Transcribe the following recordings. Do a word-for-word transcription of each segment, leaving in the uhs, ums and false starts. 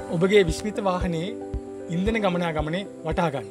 ඔබගේ විශ්මිත වාහනයේ ඉන්ධන ගමනාගමනය වටහා ගන්න.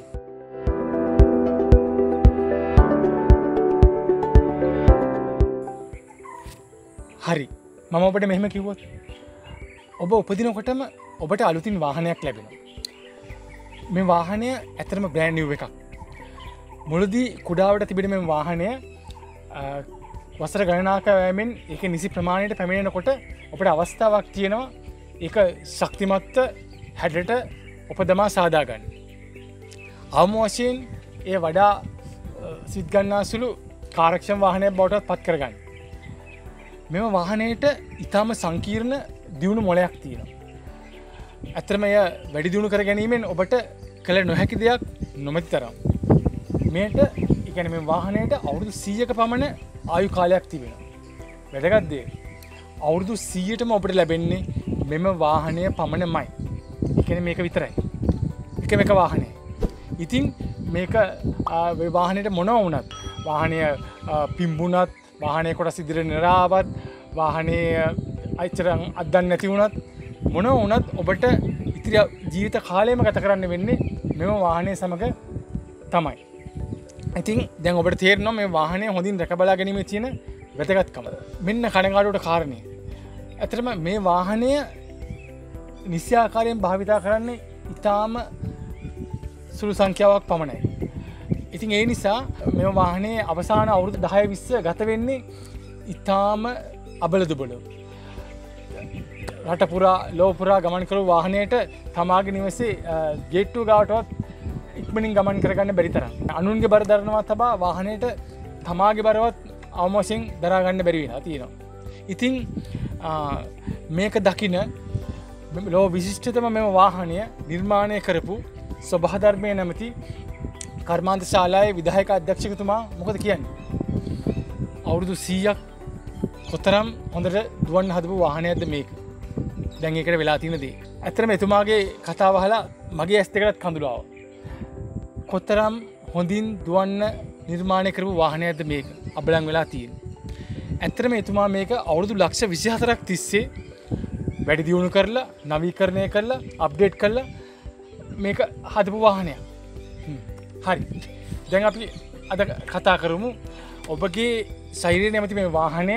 හරි. මම ඔබට මෙහෙම කිව්වොත් ඔබ උපදිනකොටම ඔබට අලුතින් වාහනයක් ලැබෙනවා. මේ වාහනය ඇත්තටම බ්‍රෑන්ඩ් නිව් එකක්. මුලදී කුඩාවට තිබෙන මේ වාහනය වසර ගණනාවක් යෑමෙන් ඒක නිසි ප්‍රමාණයට පැමිණෙනකොට ඔබට අවස්ථාවක් තියෙනවා ඒක ශක්තිමත් හැඩට උපදමා සාදා ගන්න. අවම වශයෙන් ඒ වඩා සිත් ගන්නාසුළු කාර්යක්ෂම වාහනයක් බවට පත් කරගන්න. මෙම වාහනයට ඉතාම සංකීර්ණ දියුණු මොලයක් තියෙනවා. ඇත්තටම එය වැඩි දියුණු කර ගැනීමෙන් ඔබට කළ නොහැකි දෙයක් නොමැති තරම්. මේට ඒ කියන්නේ මේ වාහනයට අවුරුදු සීයක පමණ ආයු කාලයක් තිබෙනවා. වැදගත් දේ. අවුරුදු සීයටම ඔබට ලැබෙන්නේ මෙම වාහනය පමණමයි. ඒ කියන්නේ මේක විතරයි. එකම එක වාහනය. ඉතින් මේක වාහනයට මොනවා වුණත් වාහනය පිම්බුණත් වාහනය කොටස් ඉදිරියට නිරාවත් වාහනේ අයිතර අද්දන් නැති වුණත් මොනවා වුණත් ඔබට ඉතිරි ජීවිත කාලයම ගත කරන්න වෙන්නේ මෙම වාහනය සමග තමයි. ඉතින් දැන් ඔබට තේරෙනවා මේ වාහනය හොඳින් රැක බලා ගැනීමේ තියෙන වැදගත්කම. මෙන්න කණගාටුවට කාරණේ. ඇත්තටම මේ වාහනය නිසි ආකාරයෙන් භාවිතා කරන්නේ ඉතාම සුළු සංඛ්‍යාවක් පමණයි. ඉතින් ඒ නිසා මේ වාහනේ අවසාන අවුරුදු දහය විස්ස ගත වෙන්නේ ඉතාම අබලදුබල. රට පුරා ලෝ පුරා ගමන් කරු වාහනයට තමාගේ නිවසේ ගේට්ටුව ගාවටවත් ඉක්මනින් ගමන් කරගන්න බැරි තරම්. අනුන්ගේ බර දරනවා තබා වාහනයට තමාගේ බරවත් අවම වශයෙන් දරා ගන්න බැරි වෙලා තියෙනවා. ඉතින් මේක දකින ලෝ විශිෂ්ටතම මෙම වාහනය නිර්මාණය කරපු ස්වභාධර්මය නැමැති කර්මාන්ත ශාලාවේ විධායක අධ්‍යක්ෂකතුමා මොකද කියන්නේ? අවුරුදු සීයක් කොතරම් හොඳට දුවන්න හදපු වාහනයක්ද මේක? දැන් ඒකට වෙලා තියෙන දේ. ඇත්තටම එතුමාගේ කතාව අහලා මගේ ඇස් දෙකටත් කඳුළු ආවා. කොතරම් හොඳින් දුවන්න නිර්මාණය කරපු වාහනයක්ද මේක? අබලන් වෙලා තියෙන්නේ. ඇත්තටම එතුමා මේක අවුරුදු ලක්ෂ විසිහතරක් තිස්සේ වැඩි දියුණු කරලා, නවීකරණය කරලා, අප්ඩේට් කරලා මේක හදපු වාහනයක්. හරි. දැන් අපි අද කතා කරමු ඔබගේ ශරීරය නැමැති මේ වාහනය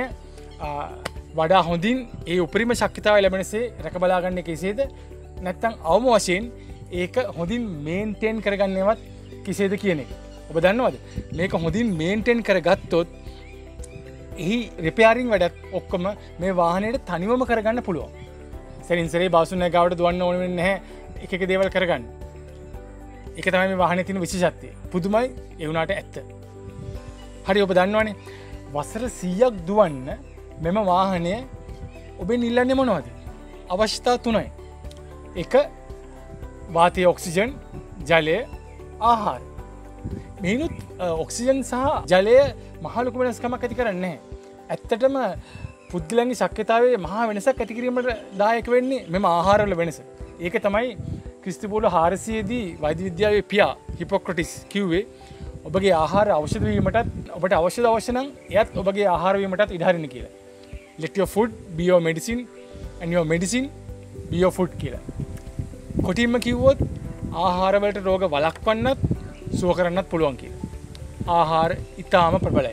වඩා හොඳින් ඒ උපරිම ශක්තිතාවය ලැබෙනසේ රැක බලා ගන්න කෙසේද? නැත්නම් අවම වශයෙන් ඒක හොඳින් මේන්ටේන් කරගන්නවත් කෙසේද කියන එක. ඔබ දන්නවද? මේක හොඳින් මේන්ටේන් කරගත්තොත් එහි රිපෙයාරින් වැඩත් ඔක්කොම මේ වාහනයට තනිවම කරගන්න පුළුවන්. සරින් සරේ බාසුන ගාවට දුවන්න ඕන වෙන්නේ නැහැ එක එක දේවල් කරගන්න. ඒක තමයි මේ වාහනේ තියෙන විශේෂත්වය. පුදුමයි ඒ වුණාට ඇත්ත. හරි ඔබ දන්නවනේ වසර සීයක් දුවන්න මෙම වාහනය ඔබෙන් ඉල්ලන්නේ මොනවද? අවශ්‍යතා තුනයි. එක වාතයේ ඔක්සිජන්, ජලය, ආහාර. මේනුත් ඔක්සිජන් සහ ජලය මහ ලොකු වෙනස්කමක් ඇති කරන්නේ නැහැ. ඇත්තටම පුද්ගලයන්ගේ ශක්්‍යතාවයේ මහා වෙනසක් ඇති කිරීමට දායක වෙන්නේ මෙම ආහාරවල වෙනස. ඒක තමයි ක්‍රිස්තුපූර්ව හාරසිය දී වෛද්‍ය විද්‍යාවේ පියා හිපොක්‍රටිස් කිව්වේ ඔබගේ ආහාර ඖෂධ වීමටත් ඔබට අවශ්‍ය අවශ්‍ය නම් එයත් ඔබගේ ආහාර වීමටත් ඉඩ හරින්න කියලා. Let your food be your medicine and your medicine be your food කියලා. කොටින්ම කිව්වොත් ආහාර වලට රෝග වළක්වන්නත් සුව කරන්නත් පුළුවන් කියලා. ආහාර ඊටාම ප්‍රබලයි.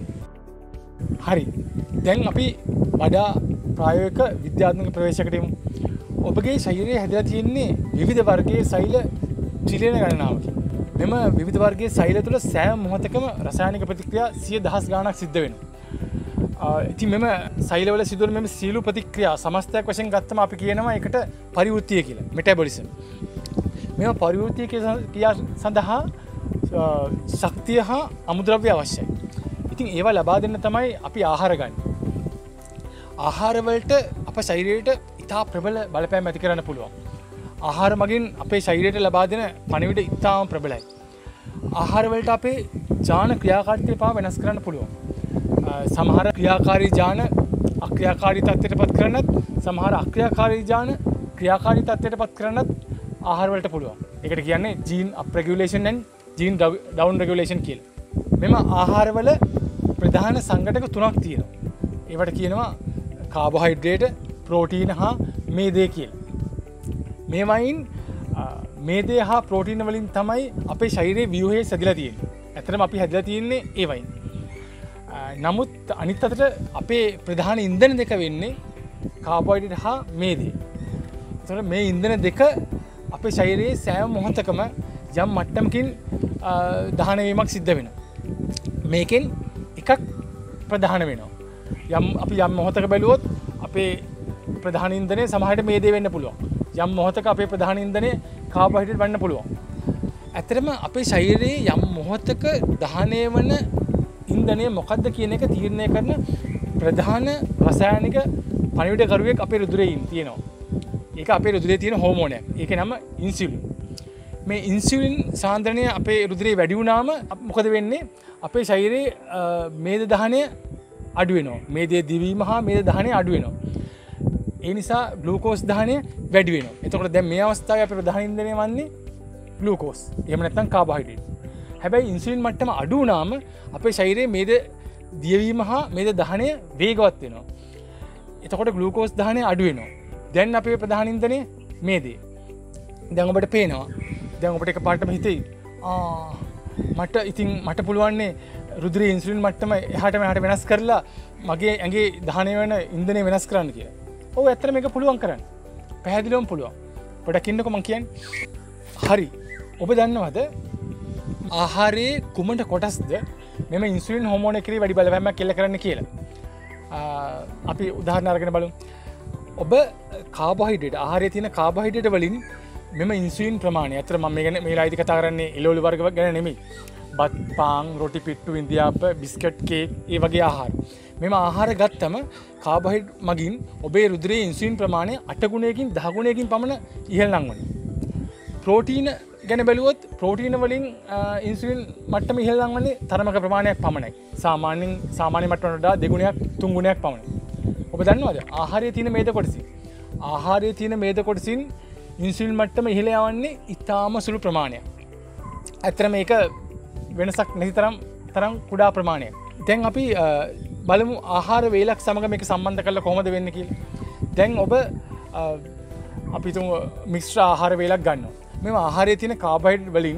හරි. දැන් අපි වඩා ප්‍රායෝගික විද්‍යාත්මක ප්‍රවේශයකට යමු. ඔබගේ ශරීරයේ හැදලා තියෙන්නේ විවිධ වර්ගයේ සෛල ට්‍රිලියන ගණනාවකින්. මෙම විවිධ වර්ගයේ සෛල තුළ සෑම මොහොතකම රසායනික ප්‍රතික්‍රියා සිය දහස් ගණනක් සිද්ධ වෙනවා. ඉතින් මෙම සෛලවල සිදුවන මෙම සියලු ප්‍රතික්‍රියා සමස්තයක් වශයෙන් ගත්තම අපි කියනවා ඒකට පරිවෘත්තිය කියලා. මෙටබොලිසම්. මෙම පරිවෘත්තිය ක්‍රියා සඳහා ශක්තිය හා අමුද්‍රව්‍ය අවශ්‍යයි. ඉතින් ඒවා ලබා දෙන්න තමයි අපි ආහාර ගන්න. ආහාර වලට අපේ ශරීරයට ඉතා ප්‍රබල බලපෑම් ඇති කරන්න පුළුවන්. ආහාර මගින් අපේ ශරීරයට ලබා දෙන පණිවිඩ ඉතාම ප්‍රබලයි. ආහාර වලට අපේ ජාන ක්‍රියාකාරීත්වය පවා වෙනස් කරන්න පුළුවන්. සමහර ක්‍රියාකාරී ජාන අක්‍රියාකාරී තත්ත්වයට පත් කරන්නත් සමහර අක්‍රියාකාරී ජාන ක්‍රියාකාරී තත්ත්වයට පත් කරන්නත් ආහාර වලට පුළුවන්. ඒකට කියන්නේ gene up regulation and gene down regulation කියලා. මෙම ආහාර වල ප්‍රධාන සංඝටක තුනක් තියෙනවා. ඒවට කියනවා කාබෝහයිඩ්‍රේට්, ප්‍රෝටීන හා මේදේ කියලා. මේවයින් මේදේ හා ප්‍රෝටීන වලින් තමයි අපේ ශරීරයේ ව්‍යුහය සැදලා තියෙන්නේ. ඇත්තටම අපි හැදලා තියෙන්නේ ඒ වයින්. නමුත් අනිත් අතට අපේ ප්‍රධාන ඉන්ධන දෙක වෙන්නේ කාබෝහයිඩ්‍රේට් හා මේදේ. ඒතකොට මේ ඉන්ධන දෙක අපේ ශරීරයේ සෑම මොහොතකම යම් මට්ටමකින් දහන වීමක් සිද්ධ වෙනවා. මේකෙන් එකක් ප්‍රධාන වෙනවා. යම් අපි යම් මොහොතක බැලුවොත් අපේ ප්‍රධාන ඉන්ධනය සමහරට මේදේ වෙන්න පුළුවන්. යම් මොහොතක අපේ ප්‍රධාන ඉන්ධනය කාබෝහයිඩ්‍රේට් වෙන්න පුළුවන්. ඇත්තටම අපේ ශරීරයේ යම් මොහොතක දහනය වන ඉන්ධනය මොකක්ද කියන එක තීරණය කරන ප්‍රධාන රසායනික පණිවිඩකරුවෙක් අපේ රුධිරයේ තියෙනවා. ඒක අපේ රුධිරයේ තියෙන හෝමෝනයක්. ඒකේ නම ඉන්සියුලින්. මේ ඉන්සියුලින් සාන්ද්‍රණය අපේ රුධිරයේ වැඩි වුණාම මොකද වෙන්නේ? අපේ ශරීරයේ මේද දහනය අඩු වෙනවා. මේදේ දිවීම හා මේද දහනය අඩු වෙනවා. ඒ නිසා ග්ලූකෝස් දහනය වැඩි වෙනවා. එතකොට දැන් මේ අවස්ථාවේ අපේ ප්‍රධාන ඉන්ධනය වන්නේ ග්ලූකෝස්. එහෙම නැත්නම් කාබෝහයිඩ්‍රේට්. හැබැයි ඉන්සියුලින් මට්ටම අඩු වුණාම අපේ ශරීරයේ මේද දියවීම හා මේද දහනය වේගවත් වෙනවා. එතකොට ග්ලූකෝස් දහනය අඩු වෙනවා. දැන් අපේ ප්‍රධාන ඉන්ධනය මේදේ. දැන් ඔබට පේනවා. දැන් ඔබට එකපාරටම හිතෙයි ආ මට ඉතින් මට පුළුවන්නේ රුධිරයේ ඉන්සියුලින් මට්ටම එහාට මෙහාට වෙනස් කරලා මගේ ඇඟේ දහනය වෙන ඉන්ධනය වෙනස් කරන්න කියලා. ඔව් ඇත්තට මේක පුළුවන් කරන්න. පැහැදිලිවම පුළුවන්. පොඩක් ඉන්නකො මම කියන්නේ. හරි. ඔබ දන්නවද ආහාරයේ කුමන කොටස්ද මෙම ඉන්සියුලින් හෝමෝන එකේ වැඩි බලපෑමක් කෙල්ල කරන්න කියලා. අපි උදාහරණ අරගෙන බලමු. ඔබ කාබෝහයිඩ්‍රේට් ආහාරයේ තියෙන කාබෝහයිඩ්‍රේට් වලින් මෙම ඉන්සියුලින් ප්‍රමාණය. අතර මම මේ ගැන මේ ලායිදි කතා කරන්නේ එළවලු වර්ග ගැන නෙමෙයි. බත්, පාන්, රොටි පිට්ටු, ඉන්දියාප, බිස්කට්, කේක්, ඒ වගේ ආහාර. මෙම ආහාර ගත්තම කාබෝහයිඩ්‍රේට් මගින් ඔබේ රුධිරයේ ඉන්සියුලින් ප්‍රමාණය අට ගුණයකින් දහ ගුණයකින් පමණ ඉහළ නංවනවා. ප්‍රෝටීන ගැන බැලුවොත් ප්‍රෝටීන වලින් ඉන්සියුලින් මට්ටම ඉහළ නංවන්නේ තරමක ප්‍රමාණයක් පමණයි. සාමාන්‍යයෙන් සාමාන්‍ය මට්ටමකට වඩා දෙගුණයක් තුන් ගුණයක් පමණයි. ඔබ දන්නවද ආහාරයේ තියෙන මේද කොටසින් ආහාරයේ තියෙන මේද කොටසින් ඉන්සියුලින් මට්ටම ඉහළ යවන්නේ ඉතාම සුළු ප්‍රමාණයක්. ඇත්තට මේක වෙනසක් නැති තරම් තරම් කුඩා ප්‍රමාණයක්. දැන් අපි බලමු ආහාර වේලක් සමග මේක සම්බන්ධ කරලා කොහොමද වෙන්නේ කියලා. දැන් ඔබ අපි තුමු මිශ්‍ර ආහාර වේලක් ගන්නවා. මේ ආහාරයේ තියෙන කාබෝහයිඩ්‍රේට් වලින්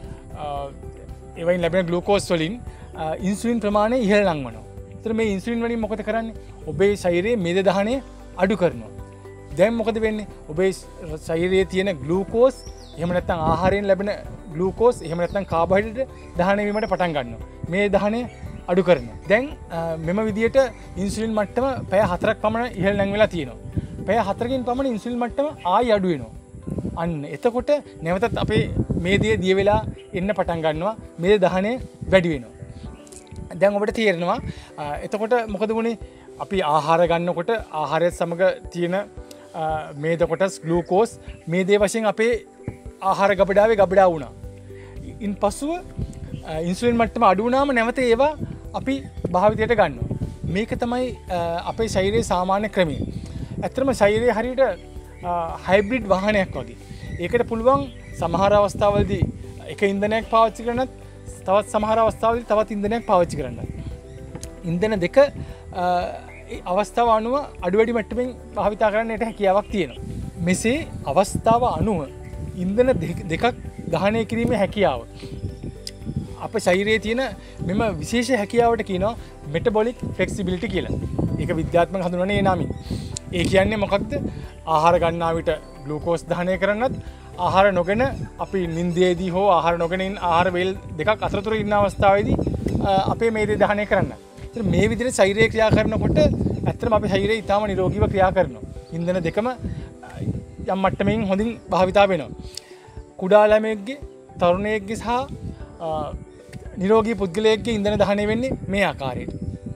ඒවයින් ලැබෙන ග්ලූකෝස් වලින් ඉන්සියුලින් ප්‍රමාණය ඉහළ නංවනවා. ඒතර මේ ඉන්සියුලින් වලින් මොකද කරන්නේ? ඔබේ ශරීරයේ මේද දහනය අඩු කරනවා. දැන් මොකද වෙන්නේ? ඔබේ ශරීරයේ තියෙන ග්ලූකෝස් එහෙම නැත්නම් ආහාරයෙන් ලැබෙන ග්ලූකෝස් එහෙම නැත්නම් කාබෝහයිඩ්‍රේට් දහනය වීමට පටන් ගන්නවා. මේ දහනය අඩු කරනවා. දැන් මෙම විදියට ඉන්සියුලින් මට්ටම පැය හතරක් පමණ ඉහළ නැංවිලා තියෙනවා. පැය හතරකින් පමණ ඉන්සියුලින් මට්ටම ආයි අඩු වෙනවා. අන්න එතකොට නැවතත් අපේ මේදේ දිය වෙලා එන්න පටන් ගන්නවා. මේ දහනය වැඩි වෙනවා. දැන් ඔබට තේරෙනවා එතකොට මොකද වුනේ? අපි ආහාර ගන්නකොට ආහාරයත් සමග තියෙන මේද කොටස් ග්ලූකෝස් මේදේ වශයෙන් අපේ ආහාර ගබඩාවේ ගබඩා වුණා. ඉන් පසුව ඉන්සියුලින් මට්ටම අඩු වුණාම නැවත ඒවා අපි භාවිතයට ගන්නවා. මේක තමයි අපේ ශරීරයේ සාමාන්‍ය ක්‍රමය. ඇත්තටම ශරීරය හරියට හයිබ්‍රිඩ් වාහනයක් වගේ. ඒකට පුළුවන් සමහර අවස්ථාවලදී එක ඉන්ධනයක් පාවිච්චි කරනත් තවත් සමහර අවස්ථාවලදී තවත් ඉන්ධනයක් පාවිච්චි කරන්නත්. ඉන්ධන දෙක අවස්ථාව අනුව අඩු වැඩි මට්ටමින් භාවිතා කරන්නට හැකියාවක් තියෙනවා. මෙසේ අවස්ථාව අනුව ඉන්ධන දෙකක් දහනය කිරීමේ හැකියාව අප ශරීරයේ තියෙන මෙම විශේෂ හැකියාවට කියනවා මෙටබොලික් ෆ්ලෙක්සිබිලිටි කියලා. ඒක විද්‍යාත්මක හඳුන්වන්නේ ඒ නමින්. ඒ කියන්නේ මොකක්ද? ආහාර ගන්නා විට ග්ලූකෝස් දහනය කරන්නත් ආහාර නොගෙන අපි නිින්දේදී හෝ ආහාර නොගෙන ඉන්න ආහාර වේල් දෙකක් අතරතුර ඉන්න අවස්ථාවේදී අපේ මේදේ දහනය කරන්න. ඒත් මේ විදිහට ශරීරය ක්‍රියා කරනකොට ඇත්තටම අපේ ශරීරය ඊටාම නිරෝගීව ක්‍රියා කරනවා. ඉන්ධන දෙකම යම් මට්ටමකින් හොඳින් භාවිතා වෙනවා. කුඩා ළමයෙක්ගේ, තරුණයෙක්ගේ සහ නිරෝගී පුද්ගලයෙක්ගේ ඉන්ධන දහනය වෙන්නේ මේ ආකාරයට.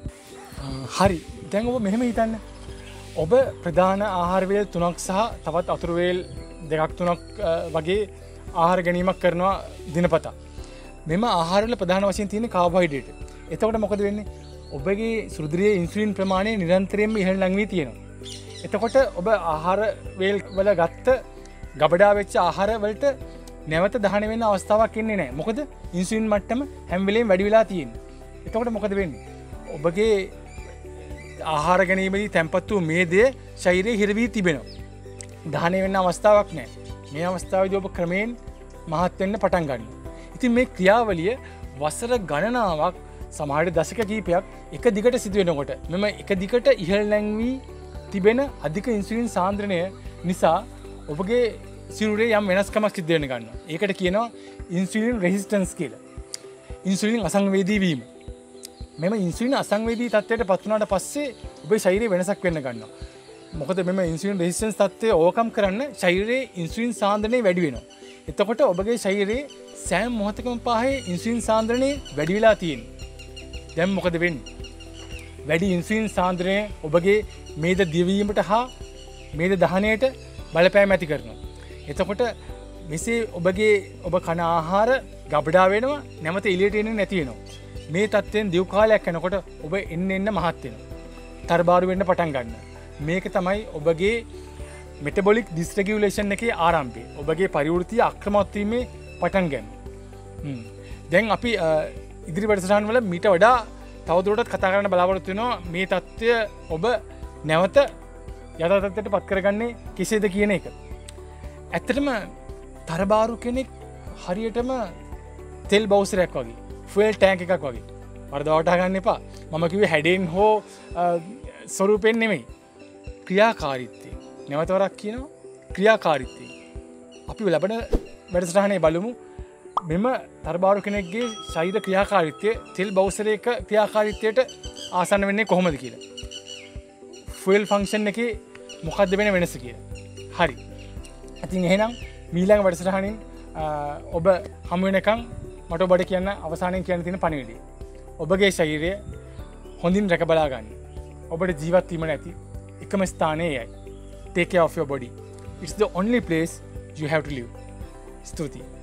හරි. දැන් ඔබ මෙහෙම හිතන්න. ඔබ ප්‍රධාන ආහාර වේල් තුනක් සහ තවත් අතුරු වේල් දෙකක් තුනක් වගේ ආහාර ගැනීමක් කරනවා දිනපතා. මෙම ආහාර වල ප්‍රධාන වශයෙන් තියෙන කාබෝහයිඩ්‍රේට්. එතකොට මොකද වෙන්නේ? ඔබගේ රුධිරයේ ඉන්සියුලින් ප්‍රමාණය නිරන්තරයෙන්ම ඉහළ නැංවී තියෙනවා. එතකොට ඔබ ආහාර වේල් වල ගත්ත ගබඩා වෙච්ච ආහාර වලට නැවත දහනය වෙන්න අවස්ථාවක් එන්නේ නැහැ. මොකද ඉන්සියුලින් මට්ටම හැම වෙලෙම වැඩි වෙලා තියෙන්නේ. එතකොට මොකද වෙන්නේ? ඔබගේ ආහාර ගැනීමේදී තැන්පත් වූ මේදය ශරීරයේ හිර වී තිබෙනවා. දහනය වෙන්න අවස්ථාවක් නැහැ. මේ අවස්ථාවේදී ඔබ ක්‍රමයෙන් මහත් වෙන්න පටන් ගන්නවා. ඉතින් මේ ක්‍රියාවලිය වසර ගණනාවක් සමහර දශක කිහිපයක් එක දිගට සිදු වෙනකොට මෙම එක දිගට ඉහළ නැංවී තිබෙන අධික ඉන්සුලින් සාන්ද්‍රණය නිසා ඔබගේ සිරුරේ යම් වෙනස්කමක් සිද්ධ වෙන ගන්නවා. ඒකට කියනවා ඉන්සුලින් රෙසිස්ටන්ස් කියලා. ඉන්සුලින් අසංවේදී වීම. මෙම ඉන්සුලින් අසංවේදී තත්ත්වයට පත් වුණාට පස්සේ ඔබේ ශරීරයේ වෙනසක් වෙන්න ගන්නවා. මොකද මෙම ඉන්සුලින් රෙසිස්ටන්ස් තත්ත්වය ඕවර්කම් කරන්න ශරීරයේ ඉන්සුලින් සාන්ද්‍රණය වැඩි වෙනවා. එතකොට ඔබගේ ශරීරයේ සෑම මොහොතකම පාහේ ඉන්සුලින් සාන්ද්‍රණය වැඩි වෙලා තියෙනවා. දැන් මොකද වෙන්නේ? වැඩි ඉන්සුලින් සාන්ද්‍රණය ඔබගේ මේද දියවීමට හා මේද දහනයට බලපෑම් ඇති කරනවා. එතකොට මෙසේ ඔබගේ ඔබ කන ආහාර ගබඩා වෙනවා, නැවත එළියට එන්නේ නැති වෙනවා. මේ තත්ත්වයෙන් දිව කාලයක් යනකොට ඔබ එන්න එන්න මහත් වෙනවා. තරබාරු වෙන්න පටන් ගන්නවා. මේක තමයි ඔබගේ මෙටබොලික් ඩිස්රෙගියුලේෂන් එකේ ආරම්භය. ඔබගේ පරිවෘත්තිය අක්‍රමවත් වීමේ පටන් ගන්නවා. දැන් අපි ඉදිරි වැඩසටහන් වල මීට වඩා තවදුරටත් කතා කරන්න බලාපොරොත්තු වෙනවා මේ தත්ත්වය ඔබ නැවත යථා තත්ත්වයට පත් කරගන්නේ කෙසේද කියන එක. ඇත්තටම තරබාරු කෙනෙක් හරියටම තෙල් බවුසරයක් වගේ, ෆුවල් ටැංක් එකක් වගේ. වරද වටහා ගන්න එපා. මම කිව්වේ හැඩෙන් හෝ ස්වරූපෙන් නෙමෙයි. ක්‍රියාකාරීත්වය. නැවත වරක් කියනවා ක්‍රියාකාරීත්වය. අපි ලබන වැඩසටහනේ බලමු මෙම තරබාරු කෙනෙක්ගේ ශරීර ක්‍රියාකාරීත්වය තෙල් බවුසරයක ක්‍රියාකාරීත්වයට ආසන්න වෙන්නේ කොහොමද කියලා. ෆුවල් ෆන්ක්ෂන් එකේ මොකක්ද වෙන වෙනස කියලා. හරි. ඉතින් එහෙනම් මීළඟ වැඩසටහනින් ඔබ හමු වෙනකන් මට ඔබට කියන්න අවසානයෙන් කියන්න තියෙන පණිවිඩය. ඔබගේ ශරීරය හොඳින් රැක බලා ගන්න. ඔබට ජීවත් වීම නැති එකම ස්ථානය එයයි. Take care of your body. It's the only place you have to live. ස්තුතියි.